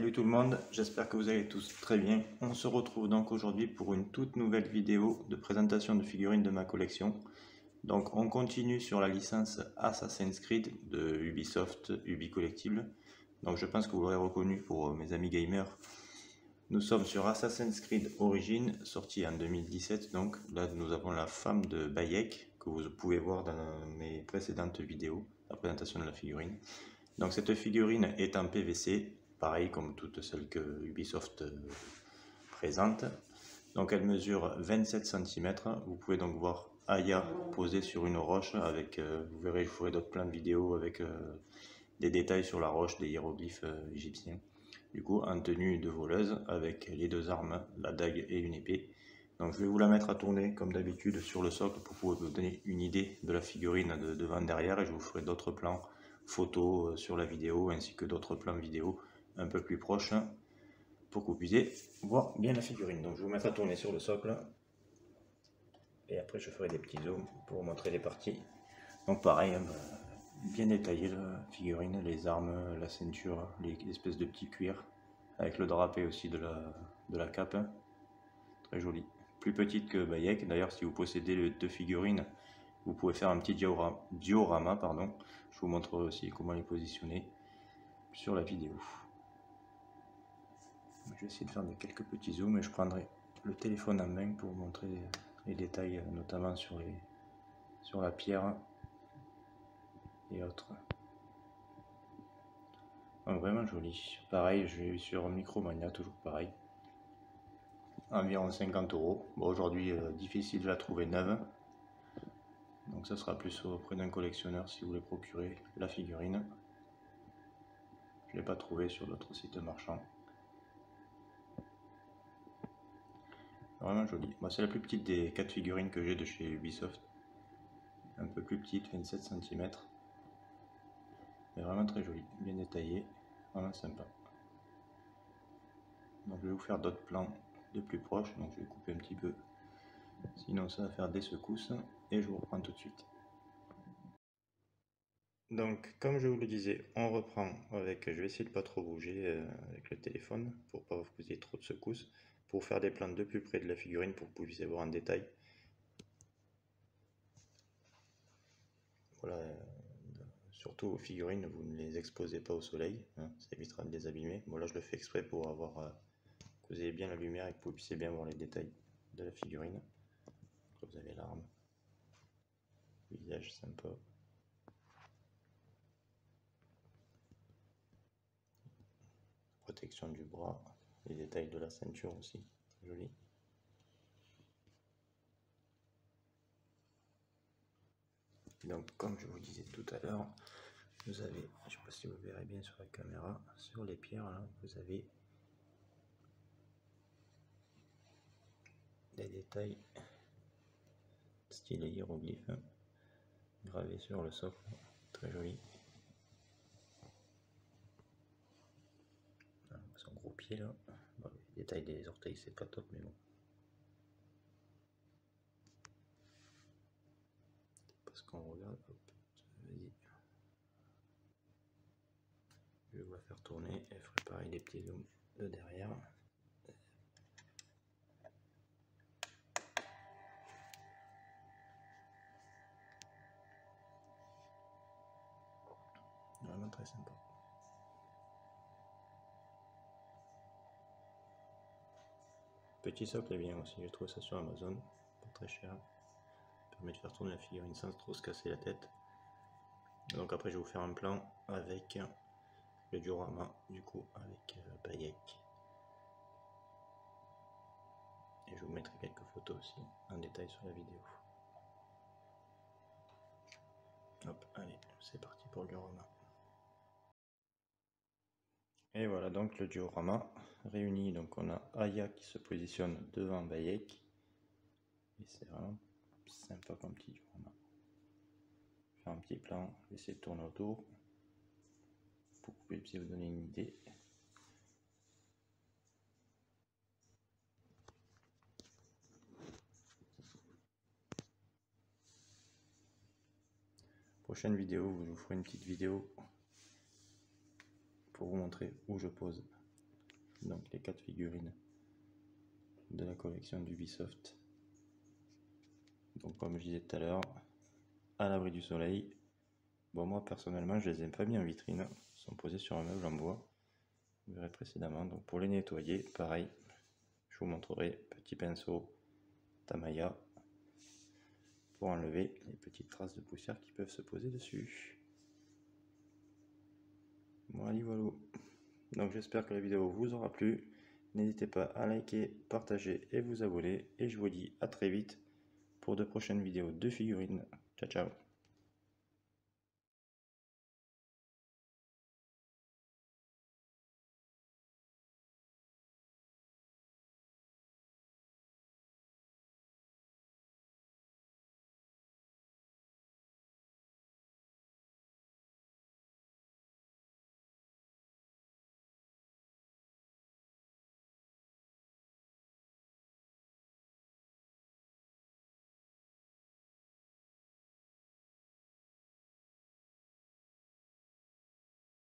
Salut tout le monde, j'espère que vous allez tous très bien. On se retrouve donc aujourd'hui pour une toute nouvelle vidéo de présentation de figurines de ma collection. Donc on continue sur la licence Assassin's Creed de Ubisoft, Ubi Collectible. Donc je pense que vous l'aurez reconnu pour mes amis gamers. Nous sommes sur Assassin's Creed Origins, sorti en 2017. Donc là nous avons la femme de Bayek, que vous pouvez voir dans mes précédentes vidéos, la présentation de la figurine. Donc cette figurine est en PVC, pareil comme toutes celles que Ubisoft présente. Donc elle mesure 27 cm. Vous pouvez donc voir Aya posée sur une roche avec, vous verrez, je ferai plein de vidéos avec des détails sur la roche, des hiéroglyphes égyptiens. Du coup, en tenue de voleuse avec les deux armes, la dague et une épée. Donc je vais vous la mettre à tourner comme d'habitude sur le socle pour pouvoir vous donner une idée de la figurine de devant derrière, et je vous ferai d'autres plans photos sur la vidéo ainsi que d'autres plans vidéo un peu plus proches pour que vous puissiez voir bien la figurine. Donc je vais vous mettre à tourner sur le socle et après je ferai des petits zooms pour vous montrer les parties. Donc pareil, bien détaillé la figurine, les armes, la ceinture, les espèces de petits cuirs avec le drapé aussi de la cape. Très joli. Plus petite que Bayek. D'ailleurs, si vous possédez les deux figurines, vous pouvez faire un petit diorama, pardon. Je vous montrerai aussi comment les positionner sur la vidéo. Je vais essayer de faire quelques petits zooms et je prendrai le téléphone en main pour vous montrer les détails, notamment sur la pierre et autres. Donc vraiment joli. Pareil, je vais sur Micromania, toujours pareil. Environ 50 €. Bon, aujourd'hui, difficile de la trouver neuve. Donc ça sera plus auprès d'un collectionneur si vous voulez procurer la figurine. Je ne l'ai pas trouvé sur d'autres sites marchands. Vraiment joli. Moi, c'est la plus petite des 4 figurines que j'ai de chez Ubisoft. Un peu plus petite, 27 cm. Mais vraiment très jolie, bien détaillée, vraiment sympa. Donc je vais vous faire d'autres plans de plus proche, donc je vais couper un petit peu. Sinon ça va faire des secousses et je vous reprends tout de suite. Donc comme je vous le disais, on reprend avec, je vais essayer de pas trop bouger avec le téléphone pour pas vous causer trop de secousses, pour faire des plans de plus près de la figurine pour que vous puissiez voir en détail. Voilà, surtout aux figurines, vous ne les exposez pas au soleil, hein, ça évitera de les abîmer. Bon là je le fais exprès pour avoir, que vous ayez bien la lumière et que vous puissiez bien voir les détails de la figurine. Vous avez l'arme, visage sympa. Protection du bras, les détails de la ceinture aussi, joli. Donc comme je vous disais tout à l'heure, vous avez, je ne sais pas si vous verrez bien sur la caméra, sur les pierres là, vous avez des détails style hiéroglyphe gravés sur le socle, très joli. Son gros pied là, bon, les détails des orteils c'est pas top mais bon. Parce qu'on regarde, hop, vas-y. Je vais vous la faire tourner et ferai pareil des petits zooms de derrière. Vraiment très sympa. Petit socle est bien aussi, j'ai trouvé ça sur Amazon, pas très cher. Permet de faire tourner la figurine sans trop se casser la tête. Donc après je vais vous faire un plan avec le diorama, du coup avec Bayek. Et je vous mettrai quelques photos aussi en détail sur la vidéo. Hop, allez, c'est parti pour le diorama. Et voilà donc le diorama réuni. Donc on a Aya qui se positionne devant Bayek. Et c'est vraiment sympa comme petit diorama. Je vais faire un petit plan, je vais essayer de tourner autour pour que vous puissiez vous donner une idée. Prochaine vidéo, je vous ferai une petite vidéo pour vous montrer où je pose Donc les 4 figurines de la collection d'Ubisoft. Donc comme je disais tout à l'heure, à l'abri du soleil. Bon, moi personnellement je les ai pas mis en vitrine, ils sont posés sur un meuble en bois, vous verrez précédemment. Donc pour les nettoyer, pareil, je vous montrerai, petit pinceau Tamiya pour enlever les petites traces de poussière qui peuvent se poser dessus. Voilà, voilà. Donc j'espère que la vidéo vous aura plu. N'hésitez pas à liker, partager et vous abonner. Et je vous dis à très vite pour de prochaines vidéos de figurines. Ciao, ciao.